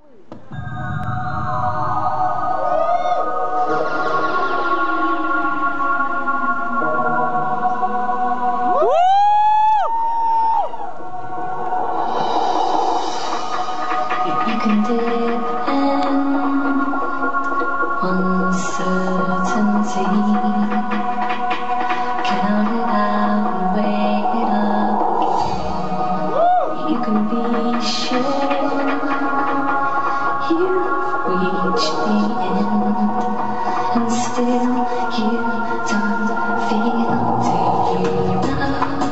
You can dip in uncertainty, count it out and weigh it up. You can be sure you've reached the end, and still you don't feel. Do you know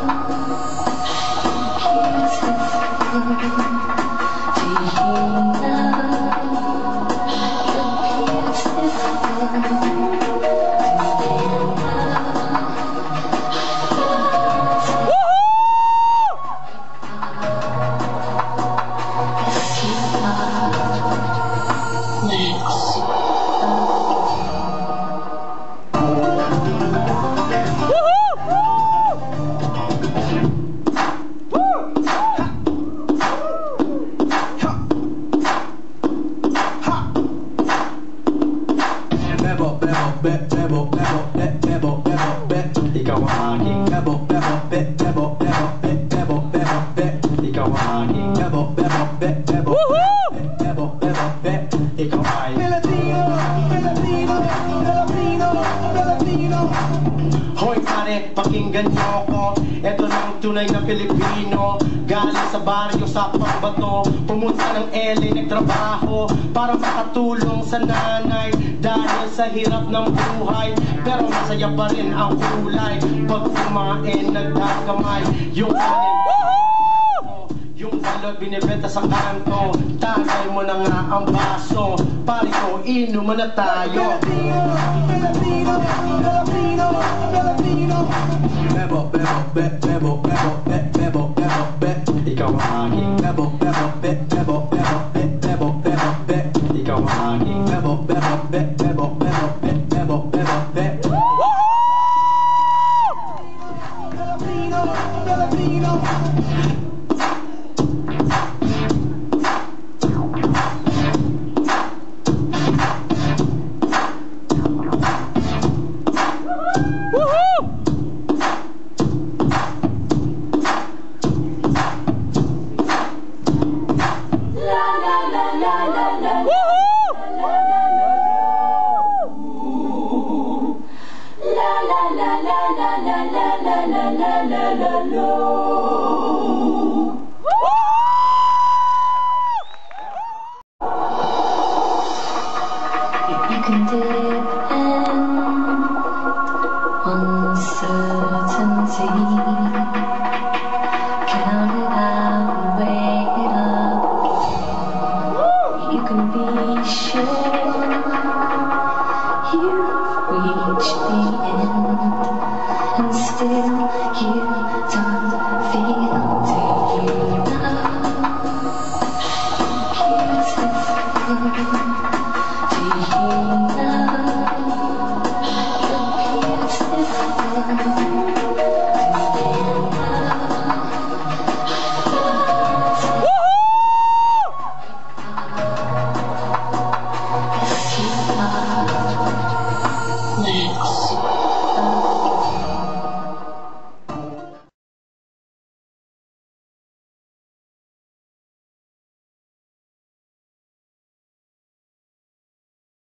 you're beautiful? Do you know you're Ikaw ang aking ikaw ang aking ikaw ay Filipino, Filipino, Filipino, Filipino. Hoy pare, pakinggan niyo ako. Ito na ang tunay na Pilipino. Galing sa baryo sa Pambato, pumunta ng LA, nagtrabaho para makatulong sa nanay dahil sa hirap ng buhay. Pero masaya pa rin ang kulay pag kumain, nagdakamay yung kanin. Yung balot binibenta sa kanto, tagay mo na nga ang baso. Pare ko, inuman na tayo. Filipino, Filipino, Filipino, Filipino. Bebo, bebo, bebo, bebo, bebo, bebo, bebo. Ikaw ang aking bebo, bebo, bebo, bebo, bebo, bebo, bebo. Ikaw ang aking bebo, bebo, bebo, bebo, bebo, bebo, bebo. Filipino, Filipino. You can dip in uncertainty, count